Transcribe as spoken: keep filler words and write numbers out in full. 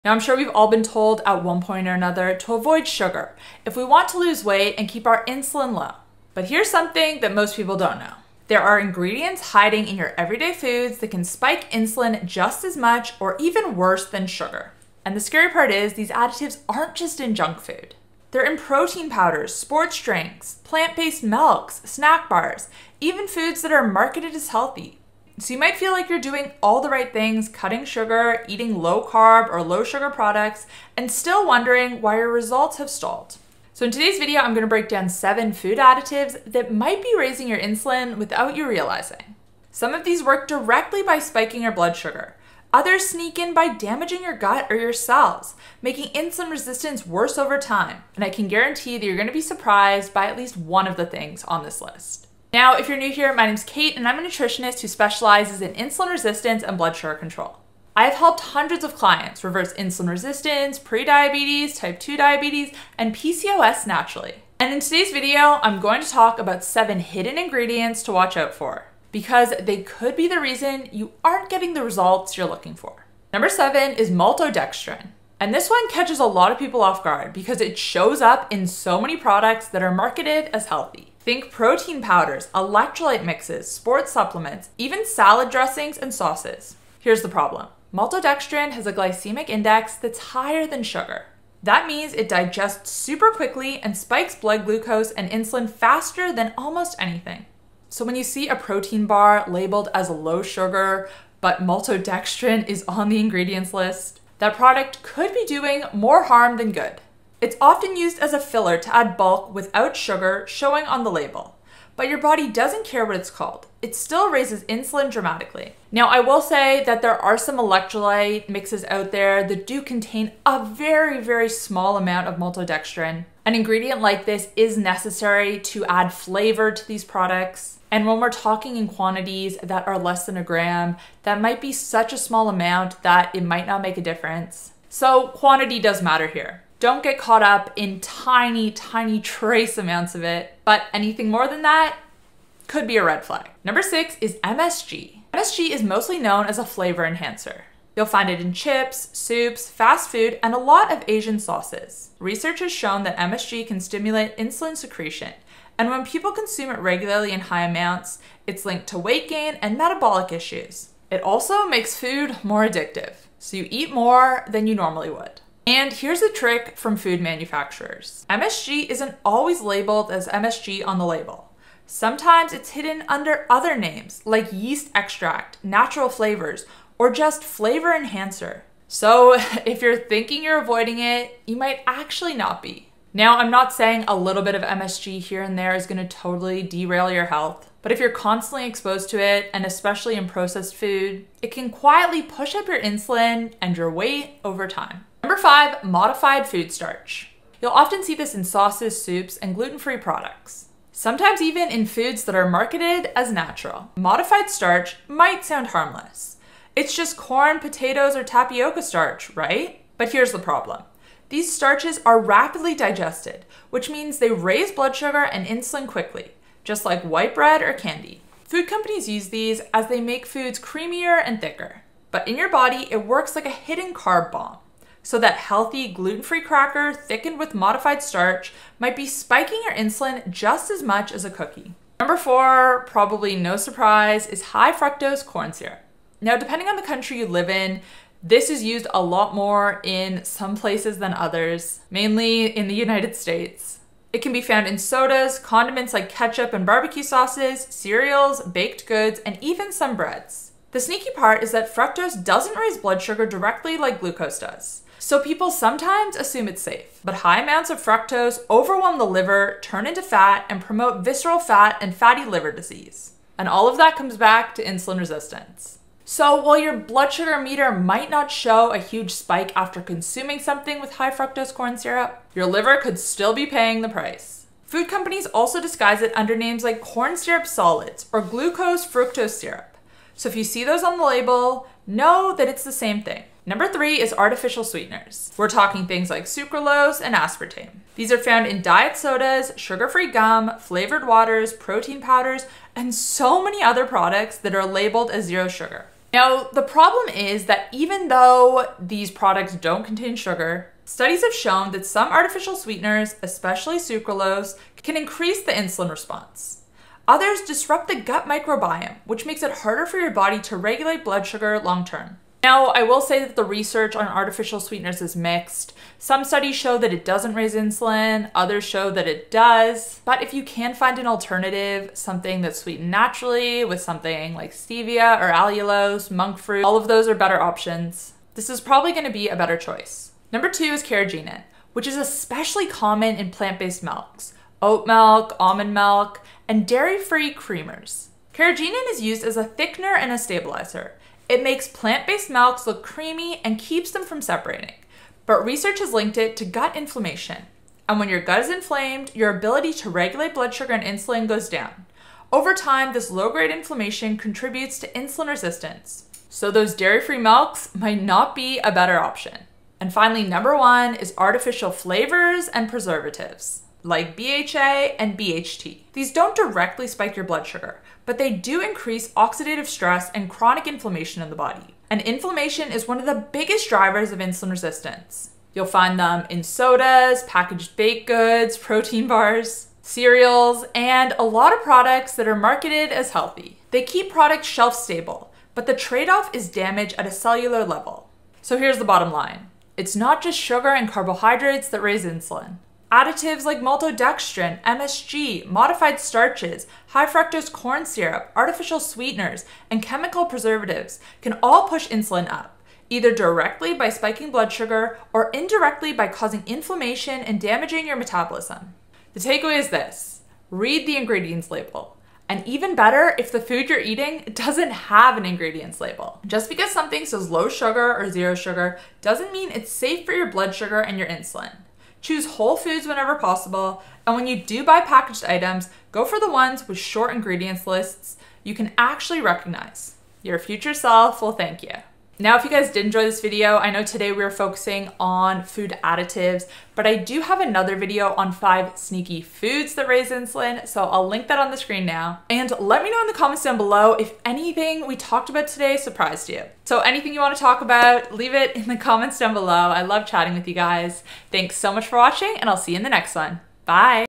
Now, I'm sure we've all been told at one point or another to avoid sugar if we want to lose weight and keep our insulin low. But here's something that most people don't know. There are ingredients hiding in your everyday foods that can spike insulin just as much or even worse than sugar. And the scary part is these additives aren't just in junk food. They're in protein powders, sports drinks, plant-based milks, snack bars, even foods that are marketed as healthy. So you might feel like you're doing all the right things, cutting sugar, eating low carb or low sugar products, and still wondering why your results have stalled. So in today's video, I'm going to break down seven food additives that might be raising your insulin without you realizing. Some of these work directly by spiking your blood sugar. Others sneak in by damaging your gut or your cells, making insulin resistance worse over time. And I can guarantee that you're going to be surprised by at least one of the things on this list. Now, if you're new here, my name's Kait and I'm a nutritionist who specializes in insulin resistance and blood sugar control. I have helped hundreds of clients reverse insulin resistance, prediabetes, type two diabetes, and P C O S naturally. And in today's video, I'm going to talk about seven hidden ingredients to watch out for, because they could be the reason you aren't getting the results you're looking for. Number seven is maltodextrin. And this one catches a lot of people off guard because it shows up in so many products that are marketed as healthy. Think protein powders, electrolyte mixes, sports supplements, even salad dressings and sauces. Here's the problem. Maltodextrin has a glycemic index that's higher than sugar. That means it digests super quickly and spikes blood glucose and insulin faster than almost anything. So when you see a protein bar labeled as low sugar, but maltodextrin is on the ingredients list, that product could be doing more harm than good. It's often used as a filler to add bulk without sugar showing on the label. But your body doesn't care what it's called. It still raises insulin dramatically. Now, I will say that there are some electrolyte mixes out there that do contain a very, very small amount of maltodextrin. An ingredient like this is necessary to add flavor to these products. And when we're talking in quantities that are less than a gram, that might be such a small amount that it might not make a difference. So quantity does matter here. Don't get caught up in tiny, tiny trace amounts of it, but anything more than that could be a red flag. Number six is M S G. M S G is mostly known as a flavor enhancer. You'll find it in chips, soups, fast food, and a lot of Asian sauces. Research has shown that M S G can stimulate insulin secretion, and when people consume it regularly in high amounts, it's linked to weight gain and metabolic issues. It also makes food more addictive, so you eat more than you normally would. And here's a trick from food manufacturers. M S G isn't always labeled as M S G on the label. Sometimes it's hidden under other names like yeast extract, natural flavors, or just flavor enhancer. So if you're thinking you're avoiding it, you might actually not be. Now, I'm not saying a little bit of M S G here and there is going to totally derail your health, but if you're constantly exposed to it, and especially in processed food, it can quietly push up your insulin and your weight over time. Number five, modified food starch. You'll often see this in sauces, soups, and gluten-free products. Sometimes even in foods that are marketed as natural. Modified starch might sound harmless. It's just corn, potatoes, or tapioca starch, right? But here's the problem. These starches are rapidly digested, which means they raise blood sugar and insulin quickly, just like white bread or candy. Food companies use these as they make foods creamier and thicker. But in your body, it works like a hidden carb bomb. So that healthy gluten-free cracker thickened with modified starch might be spiking your insulin just as much as a cookie. Number four, probably no surprise, is high-fructose corn syrup. Now, depending on the country you live in, this is used a lot more in some places than others, mainly in the United States. It can be found in sodas, condiments like ketchup and barbecue sauces, cereals, baked goods, and even some breads. The sneaky part is that fructose doesn't raise blood sugar directly like glucose does. So people sometimes assume it's safe, but high amounts of fructose overwhelm the liver, turn into fat, and promote visceral fat and fatty liver disease. And all of that comes back to insulin resistance. So while your blood sugar meter might not show a huge spike after consuming something with high fructose corn syrup, your liver could still be paying the price. Food companies also disguise it under names like corn syrup solids or glucose fructose syrup. So if you see those on the label, know that it's the same thing. Number three is artificial sweeteners. We're talking things like sucralose and aspartame. These are found in diet sodas, sugar-free gum, flavored waters, protein powders, and so many other products that are labeled as zero sugar. Now, the problem is that even though these products don't contain sugar, studies have shown that some artificial sweeteners, especially sucralose, can increase the insulin response. Others disrupt the gut microbiome, which makes it harder for your body to regulate blood sugar long term. Now, I will say that the research on artificial sweeteners is mixed. Some studies show that it doesn't raise insulin, others show that it does. But if you can find an alternative, something that's sweetened naturally with something like stevia or allulose, monk fruit, all of those are better options. This is probably going to be a better choice. Number two is Carrageenan, which is especially common in plant-based milks, oat milk, almond milk, and dairy-free creamers. Carrageenan is used as a thickener and a stabilizer. It makes plant-based milks look creamy and keeps them from separating. But research has linked it to gut inflammation. And when your gut is inflamed, your ability to regulate blood sugar and insulin goes down. Over time, this low-grade inflammation contributes to insulin resistance. So those dairy-free milks might not be a better option. And finally, number one is artificial flavors and preservatives, like B H A and B H T. These don't directly spike your blood sugar, but they do increase oxidative stress and chronic inflammation in the body. And inflammation is one of the biggest drivers of insulin resistance. You'll find them in sodas, packaged baked goods, protein bars, cereals, and a lot of products that are marketed as healthy. They keep products shelf stable, but the trade-off is damage at a cellular level. So here's the bottom line. It's not just sugar and carbohydrates that raise insulin. Additives like maltodextrin, M S G, modified starches, high-fructose corn syrup, artificial sweeteners, and chemical preservatives can all push insulin up, either directly by spiking blood sugar or indirectly by causing inflammation and damaging your metabolism. The takeaway is this: read the ingredients label. And even better, if the food you're eating doesn't have an ingredients label. Just because something says low sugar or zero sugar doesn't mean it's safe for your blood sugar and your insulin. Choose whole foods whenever possible, and when you do buy packaged items, go for the ones with short ingredients lists you can actually recognize. Your future self will thank you. Now, if you guys did enjoy this video, I know today we were focusing on food additives, but I do have another video on five sneaky foods that raise insulin, so I'll link that on the screen now. And let me know in the comments down below if anything we talked about today surprised you. So anything you want to talk about, leave it in the comments down below. I love chatting with you guys. Thanks so much for watching, and I'll see you in the next one. Bye!